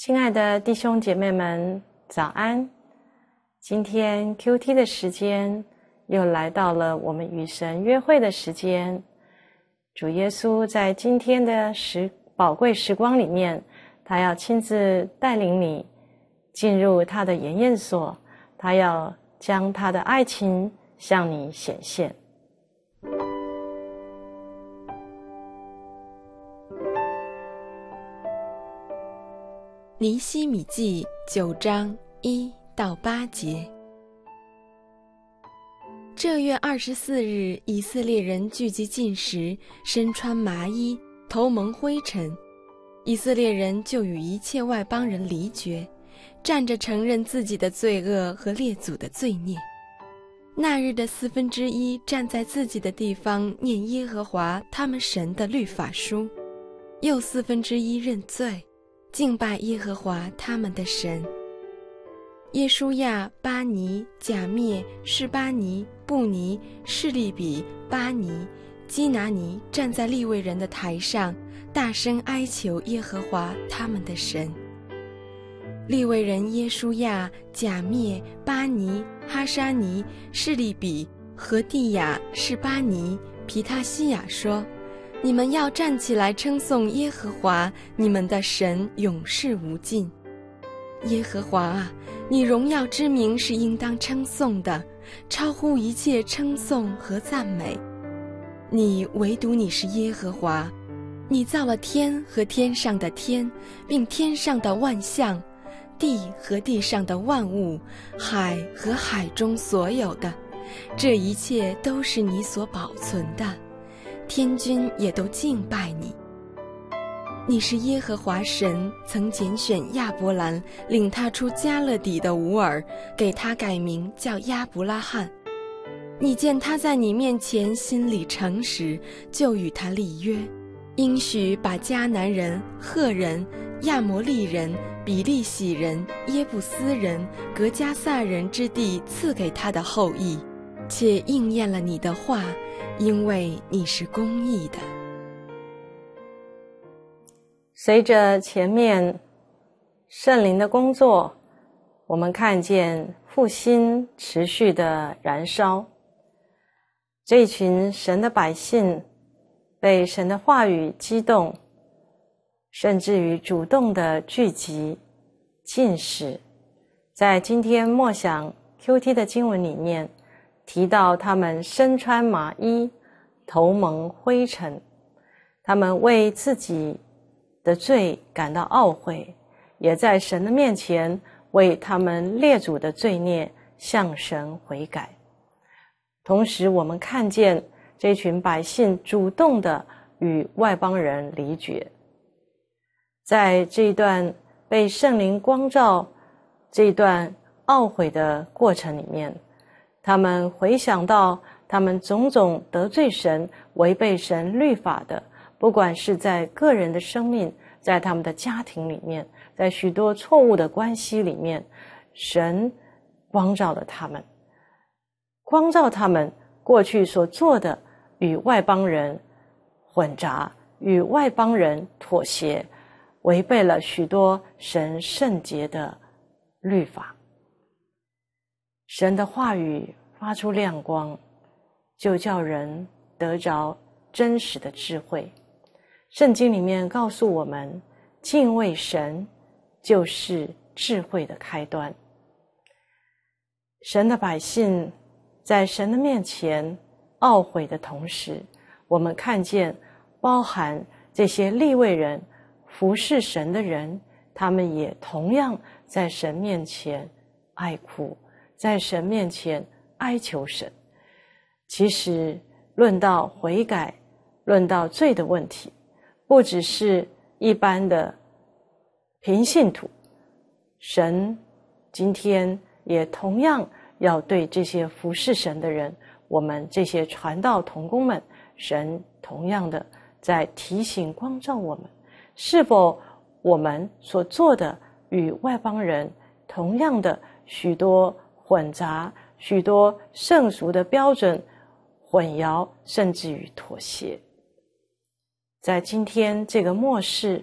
亲爱的弟兄姐妹们，早安！今天 QT 的时间又来到了我们与神约会的时间。主耶稣在今天的宝贵时光里面，他要亲自带领你进入他的研验所，他要将他的爱情向你显现。 尼希米记9章1到8节。这月24日，以色列人聚集进食，身穿麻衣，头蒙灰尘。以色列人就与一切外邦人离绝，站着承认自己的罪恶和列祖的罪孽。那日的1/4站在自己的地方念耶和华他们神的律法书，又1/4认罪，敬拜耶和华他们的神。耶书亚、巴尼、甲灭、示巴尼、布尼、示利比、巴尼、基拿尼站在利未人的台上，大声哀求耶和华他们的神。利未人耶书亚、甲灭、巴尼、哈沙尼、示利比、何地亚、示巴尼、皮他西亚说：你们要站起来称颂耶和华你们的神，永世无尽。耶和华啊，你荣耀之名是应当称颂的，超乎一切称颂和赞美。你唯独你是耶和华，你造了天和天上的天，并天上的万象，地和地上的万物，海和海中所有的，这一切都是你所保存的，天军也都敬拜你。你是耶和华神，曾拣选亚伯兰，领他出迦勒底的吾尔，给他改名叫亚伯拉罕。你见他在你面前心里诚实，就与他立约，应许把迦南人、赫人、亚摩利人、比利洗人、耶布斯人、革迦撒人之地赐给他的后裔，且应验了你的话，因为你是公义的。 随着前面圣灵的工作，我们看见复兴持续的燃烧。这一群神的百姓被神的话语激动，甚至于主动的聚集进食。在今天默想 QT 的经文里面提到，他们身穿麻衣，头蒙灰尘，他们为自己的罪感到懊悔，也在神的面前为他们列祖的罪孽向神悔改。同时我们看见这群百姓主动的与外邦人离绝。在这一段被圣灵光照，这一段懊悔的过程里面，他们回想到他们种种得罪神、违背神律法的，不管是在个人的生命，在他们的家庭里面，在许多错误的关系里面，神光照了他们，光照他们过去所做的与外邦人混杂，与外邦人妥协，违背了许多神圣洁的律法。神的话语发出亮光，就叫人得着真实的智慧。圣经里面告诉我们，敬畏神就是智慧的开端。神的百姓在神的面前懊悔的同时，我们看见包含这些利未人、服侍神的人，他们也同样在神面前哀哭，在神面前哀求神。其实论到悔改，论到罪的问题，不只是一般的平信徒，神今天也同样要对这些服侍神的人，我们这些传道同工们，神同样的在提醒光照我们，是否我们所做的与外邦人同样的许多混杂，许多圣俗的标准混淆，甚至于妥协。在今天这个末世，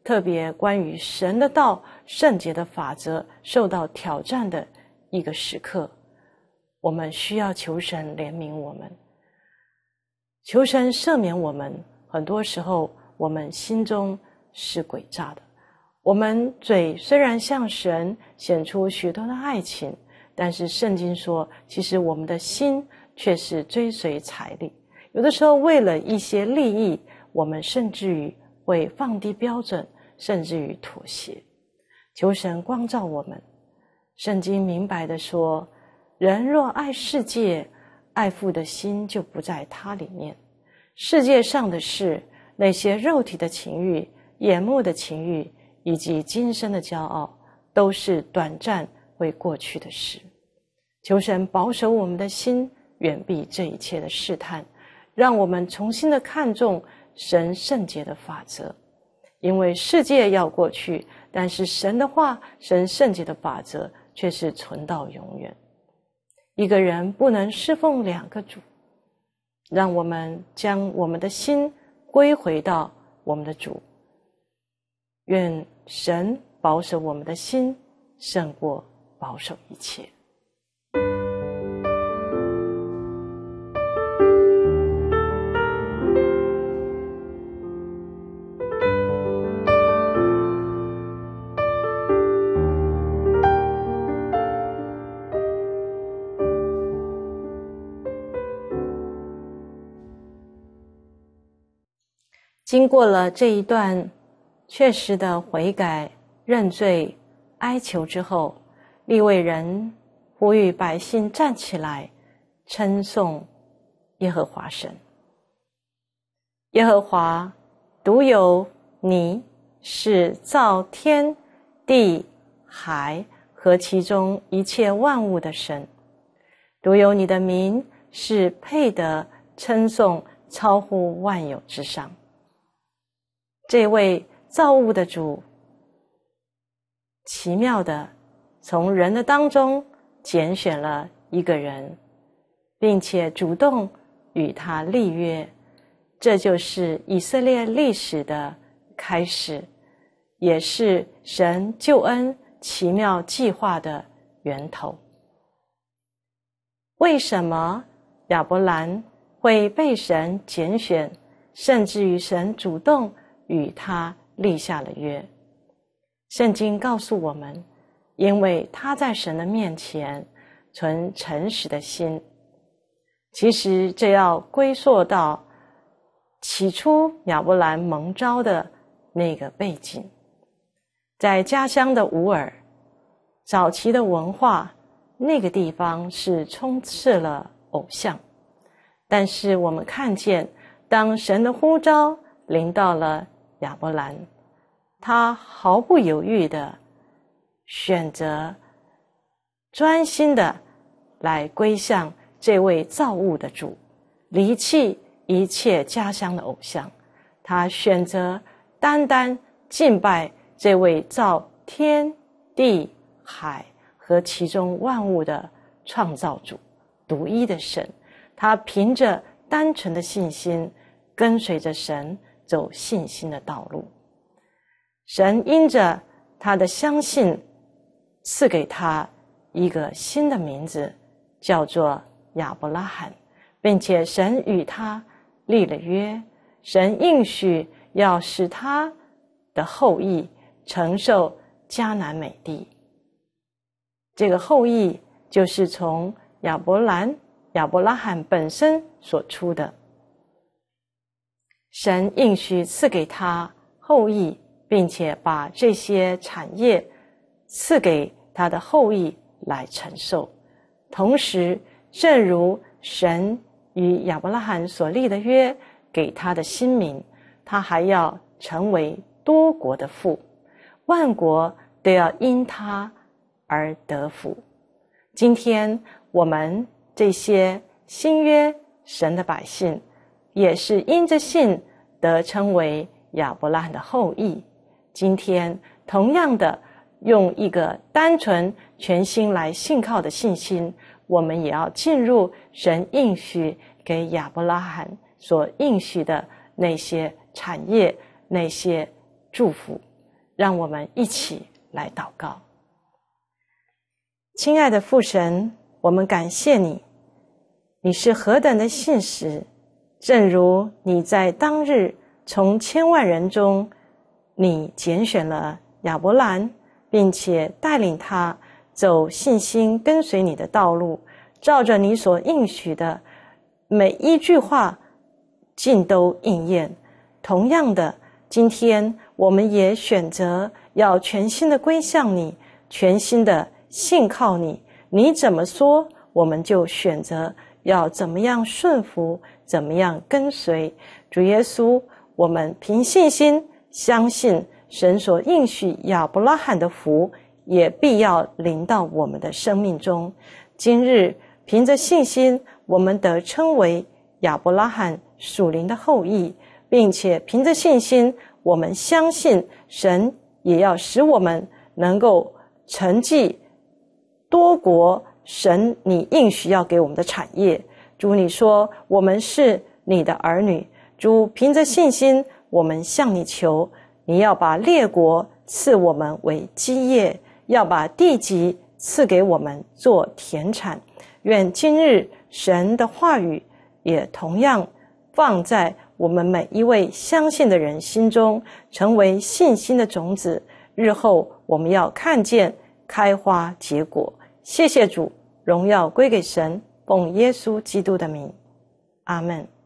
特别关于神的道、圣洁的法则受到挑战的一个时刻，我们需要求神怜悯我们，求神赦免我们。很多时候我们心中是诡诈的，我们嘴虽然向神显出许多的爱情，但是圣经说，其实我们的心却是追随财力。有的时候为了一些利益，我们甚至于会放低标准，甚至于妥协。求神光照我们。圣经明白地说，人若爱世界，爱父的心就不在他里面。世界上的事，那些肉体的情欲、眼目的情欲以及今生的骄傲，都是短暂会过去的事。求神保守我们的心，远避这一切的试探，让我们重新的看重神圣洁的法则。因为世界要过去，但是神的话、神圣洁的法则却是存到永远。一个人不能侍奉两个主，让我们将我们的心归回到我们的主。愿神保守我们的心，胜过保守一切。经过了这一段确实的悔改、认罪、哀求之后，利未人呼吁百姓站起来，称颂耶和华神。耶和华独有你是造天地海和其中一切万物的神，独有你的名是配得称颂，超乎万有之上。这位造物的主，奇妙的从人的当中拣选了一个人，并且主动与他立约，这就是以色列历史的开始，也是神救恩奇妙计划的源头。为什么亚伯兰会被神拣选，甚至于神主动与他立下了约？圣经告诉我们，因为他在神的面前存诚实的心。其实这要归溯到起初亚伯兰蒙召的那个背景。在家乡的乌尔，早期的文化，那个地方是充斥了偶像。但是我们看见，当神的呼召临到了亚伯兰，他毫不犹豫的选择专心的来归向这位造物的主，离弃一切家乡的偶像。他选择单单敬拜这位造天地海和其中万物的创造主，独一的神。他凭着单纯的信心，跟随着神走信心的道路。神因着他的相信，赐给他一个新的名字，叫做亚伯拉罕，并且神与他立了约，神应许要使他的后裔承受迦南美地。这个后裔就是从亚伯拉罕本身所出的。神应许赐给他后裔，并且把这些产业赐给他的后裔来承受。同时，正如神与亚伯拉罕所立的约，给他的新名，他还要成为多国的父，万国都要因他而得福。今天我们这些新约神的百姓，也是因着信得称为亚伯拉罕的后裔。今天同样的，用一个单纯全心来信靠的信心，我们也要进入神应许给亚伯拉罕所应许的那些产业，那些祝福。 让我们一起来祷告。亲爱的父神，我们感谢你，你是何等的信实，正如你在当日从千万人中，你拣选了亚伯兰，并且带领他走信心跟随你的道路，照着你所应许的每一句话尽都应验。同样的，今天我们也选择要全心的归向你，全心的信靠你，你怎么说，我们就选择要怎么样顺服，怎么样跟随。主耶稣，我们凭信心相信神所应许亚伯拉罕的福也必要临到我们的生命中。今日凭着信心，我们得称为亚伯拉罕属灵的后裔，并且凭着信心，我们相信神也要使我们能够承继多国神你应许要给我们的产业。主，你说我们是你的儿女，主，凭着信心，我们向你求，你要把列国赐我们为基业，要把地级赐给我们做田产。愿今日神的话语也同样放在我们每一位相信的人心中，成为信心的种子，日后我们要看见开花结果。谢谢主，荣耀归给神，奉耶稣基督的名，阿们。